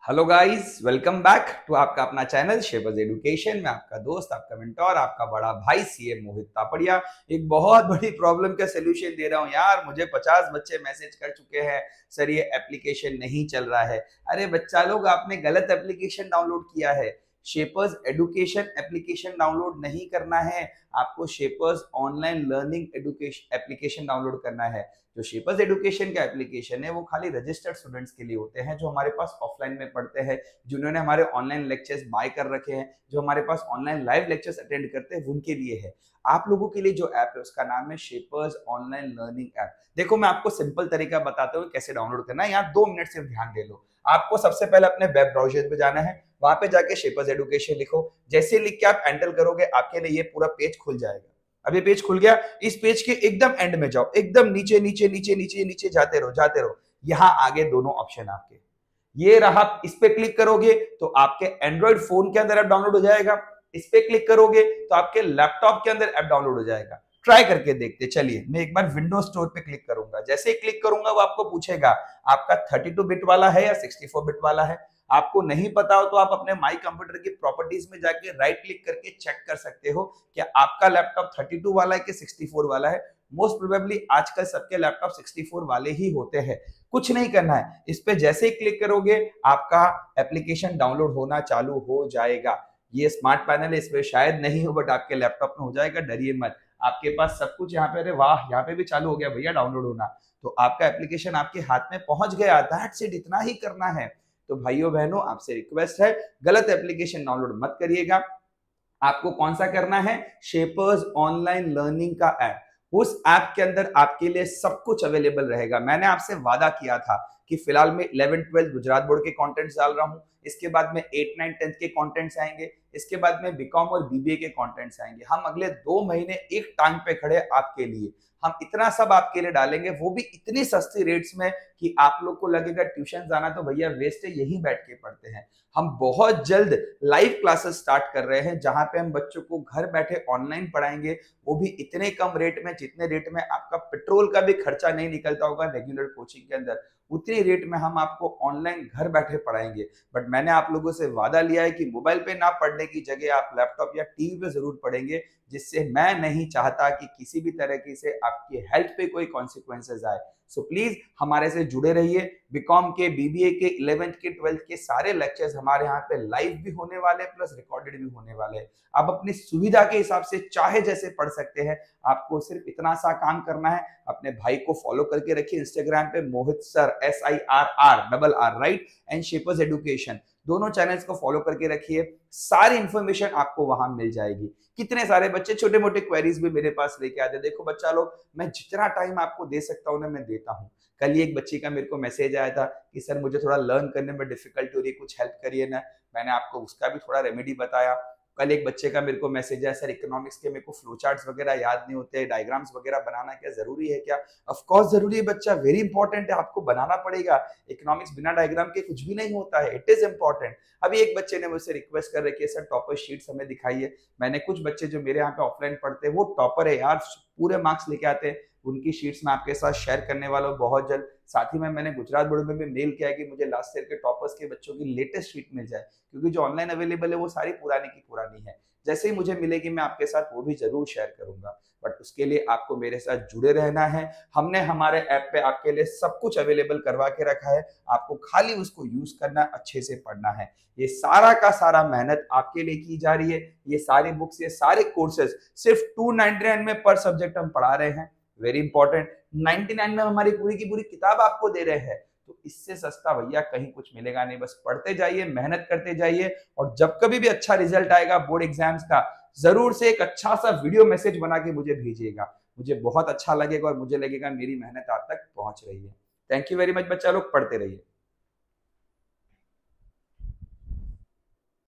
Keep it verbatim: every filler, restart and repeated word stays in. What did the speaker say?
Hello guys, welcome back to आपका अपना channel शेबज education में आपका दोस्त, आपका मेंटोर, आपका बड़ा भाई सीए मोहित तापड़िया। एक बहुत बड़ी प्रॉब्लम का सलूशन दे रहा हूं यार। मुझे पचास बच्चे मैसेज कर चुके हैं, सर ये एप्लीकेशन नहीं चल रहा है। अरे बच्चा लोग, आपने गलत एप्लीकेशन डाउनलोड किया है। शेपर्स एडुकेशन एप्लीकेशन डाउनलोड नहीं करना है, आपको Shapers online learning education application download करना है। जो शेपर्स एडुकेशन का एप्लीकेशन है वो खाली रजिस्टर्ड स्टूडेंट्स के लिए होते हैं, जो हमारे पास ऑफलाइन में पढ़ते हैं, जिन्होंने हमारे ऑनलाइन लेक्चर्स बाय कर रखे हैं, जो हमारे पास ऑनलाइन लाइव लेक्चर्स अटेंड करते हैं, उनके लिए है। आप लोगों के लिए जो ऐप है उसका नाम है शेपर्स ऑनलाइन लर्निंग ऐप। देखो, मैं आपको सिंपल तरीका बताता हूँ कैसे डाउनलोड करना है। यहाँ दो मिनट सिर्फ ध्यान दे लो। आपको सबसे पहले अपने वेब ब्राउजर पे जाना है, वहां पे जाके शेपर्स एडुकेशन लिखो। जैसे लिख के आप एंटर करोगे, आपके लिए ये पूरा पेज खुल जाएगा। अब ये पेज खुल गया। इस पेज के एकदम एंड में जाओ, एकदम नीचे नीचे नीचे नीचे नीचे जाते रहो जाते रहो। यहाँ आगे दोनों ऑप्शन आपके, ये रहा। इस पे क्लिक करोगे तो आपके एंड्रॉइड फोन के अंदर ऐप डाउनलोड हो जाएगा। इस पे क्लिक करोगे तो आपके लैपटॉप के अंदर ऐप डाउनलोड हो जाएगा। ट्राई करके देखते चलिए। मैं एक बार विंडोज स्टोर पे क्लिक करूंगा। जैसे ही क्लिक करूंगा वो आपको पूछेगा आपका थर्टी टू बिट वाला है या सिक्सटी फोर बिट वाला है। आपको नहीं पता हो तो आप अपने माई कंप्यूटर की प्रॉपर्टीज में जाके राइट क्लिक करके चेक कर सकते हो कि आपका लैपटॉप थर्टी टू वाला है कि सिक्सटी फोर वाला है। मोस्ट प्रोबेबली आजकल सबके लैपटॉप सिक्सटी फोर वाले ही होते हैं। कुछ नहीं करना है, इस पे जैसे ही क्लिक करोगे आपका एप्लीकेशन डाउनलोड होना चालू हो जाएगा। ये स्मार्ट पैनल है, इस पे शायद नहीं हो, बट आपके लैपटॉप में हो जाएगा, डरिए मत। आपके पास सब कुछ यहाँ पे। अरे वाह, यहाँ पे भी चालू हो गया भैया डाउनलोड होना। तो आपका एप्लीकेशन आपके हाथ में पहुंच गया। दैट्स इट, इतना ही करना है। तो भाइयों बहनों, आपसे रिक्वेस्ट है, गलत एप्लीकेशन डाउनलोड मत करिएगा। आपको कौन सा करना है? शेपर्स ऑनलाइन लर्निंग का ऐप। उस ऐप के अंदर आपके लिए सब कुछ अवेलेबल रहेगा। मैंने आपसे वादा किया था कि फिलहाल मैं इलेवन ट्वेल्थ गुजरात बोर्ड के कंटेंट्स डाल रहा हूं, इसके बाद में एट नाइन टेंथ के कंटेंट्स आएंगे, इसके बाद में बीकॉम और बीबीए के कंटेंट्स आएंगे। हम अगले दो महीने एक टांग पे खड़े आपके लिए। हम इतना सब आपके लिए डालेंगे, वो भी इतनी सस्ती रेट्स में कि आप लोग को लगेगा ट्यूशन जाना तो भैया वेस्ट है, यहीं बैठ के पढ़ते हैं। हम बहुत जल्द लाइव क्लासेस स्टार्ट कर रहे हैं, जहां पे हम बच्चों को घर बैठे ऑनलाइन पढ़ाएंगे, वो भी इतने कम रेट में, जितने रेट में आपका पेट्रोल का भी खर्चा नहीं निकलता होगा रेगुलर कोचिंग के अंदर, उतनी रेट में हम आपको ऑनलाइन घर बैठे पढ़ाएंगे। बट मैंने आप लोगों से वादा लिया है कि मोबाइल पे ना पढ़ने की जगह आप लैपटॉप या टीवी पे जरूर पढ़ेंगे, जिससे मैं नहीं चाहता कि किसी भी तरह से आपकी हेल्थ पे कोई कॉन्सिक्वेंसेज आए। सो प्लीज हमारे से जुड़े रहिए। बीकॉम के, बीबीए के, इलेवेंथ के, ट्वेल्थ के सारे लेक्चर्स हमारे यहाँ पे लाइव भी होने वाले हैं, प्लस रिकॉर्डेड भी होने वाले हैं। आप अपनी सुविधा के हिसाब से चाहे जैसे पढ़ सकते हैं। आपको सिर्फ इतना सा काम करना है, अपने भाई को फॉलो करके रखिए इंस्टाग्राम पे, Mohit sir, S I R R double R right, and Shapers education, दोनों चैनल्स को फॉलो करके रखिए। सारी इंफॉर्मेशन आपको वहां मिल जाएगी। कितने सारे बच्चे छोटे मोटे क्वेरीज भी मेरे पास लेके आते हैं। देखो बच्चा लोग, मैं जितना टाइम आपको दे सकता हूँ ना, मैं देता हूँ। कल ही एक बच्ची का मेरे को मैसेज आया था कि सर मुझे थोड़ा लर्न करने में डिफिकल्टी हो रही है, कुछ हेल्प करिए ना। मैंने आपको उसका भी थोड़ा रेमेडी बताया। कल एक बच्चे का मेरे को मैसेज आया, सर इकोनॉमिक्स के मेरे को फ्लो चार्ट्स वगैरह याद नहीं होते, डायग्राम्स वगैरह बनाना क्या जरूरी है क्या? ऑफ कोर्स जरूरी है बच्चा, वेरी इंपॉर्टेंट है, आपको बनाना पड़ेगा। इकोनॉमिक्स बिना डायग्राम के कुछ भी नहीं होता है, इट इज इंपॉर्टेंट। अभी एक बच्चे ने मुझसे रिक्वेस्ट कर रखी है, सर टॉपर शीट्स हमें दिखाइए। मैंने कुछ बच्चे जो मेरे यहाँ पे ऑफलाइन पढ़ते हैं, वो टॉपर है यार, पूरे मार्क्स लेके आते हैं, उनकी शीट्स मैं आपके साथ शेयर करने वाला हूँ बहुत जल्द। साथ ही में मैंने गुजरात बोर्ड में भी मेल किया है कि मुझे लास्ट ईयर के टॉपर्स के बच्चों की लेटेस्ट शीट मिल जाए, क्योंकि जो ऑनलाइन अवेलेबल है वो सारी पुरानी की पुरानी है। जैसे ही मुझे मिलेगी मैं आपके साथ वो भी जरूर शेयर करूंगा। बट उसके लिए आपको मेरे साथ जुड़े रहना है। हमने हमारे ऐप पे आपके लिए सब कुछ अवेलेबल करवा के रखा है, आपको खाली उसको यूज करना, अच्छे से पढ़ना है। ये सारा का सारा मेहनत आपके लिए की जा रही है। ये सारी बुक्स, ये सारे कोर्सेज सिर्फ टू नाइनटी नाइन में पर सब्जेक्ट हम पढ़ा रहे हैं। वेरी इंपॉर्टेंट, नाइनटी नाइन में हमारी पूरी की पूरी किताब आपको दे रहे हैं। तो इससे सस्ता भैया कहीं कुछ मिलेगा नहीं। बस पढ़ते जाइए, मेहनत करते जाइए, और जब कभी भी अच्छा रिजल्ट आएगा बोर्ड एग्जाम्स का, जरूर से एक अच्छा सा वीडियो मैसेज बना के मुझे भेजिएगा। मुझे बहुत अच्छा लगेगा और मुझे लगेगा मेरी मेहनत आप तक पहुंच रही है। थैंक यू वेरी मच बच्चा लोग, पढ़ते रहिए।